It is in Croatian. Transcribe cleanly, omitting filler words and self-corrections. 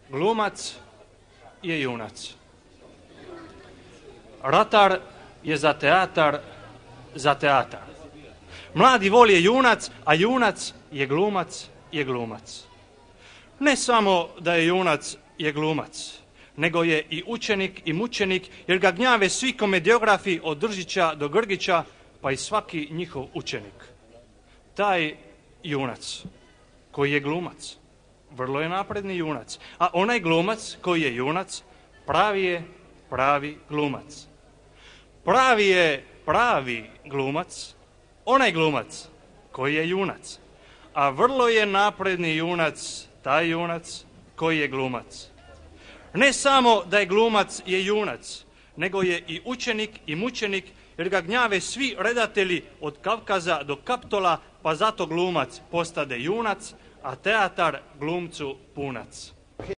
Glumac je junac. Ratar je za teatar. Mladi vol je junac, a junac je glumac. Ne samo da je junac je glumac, nego je i učenik i mučenik, jer ga gnjave svi komediografi od Držića do Grgića, pa i svaki njihov učenik. Taj junac koji je glumac, vrlo je napredni junac, a onaj glumac koji je junac, pravi glumac. Pravi je pravi glumac, onaj glumac koji je junac, a vrlo je napredni junac, taj junac koji je glumac. Ne samo da je glumac je junac, nego je i učenik i mučenik, jer ga gnjave svi redatelji od Kavkaza do Kaptola, pa zato glumac postade junac, a teatar glumcu punac.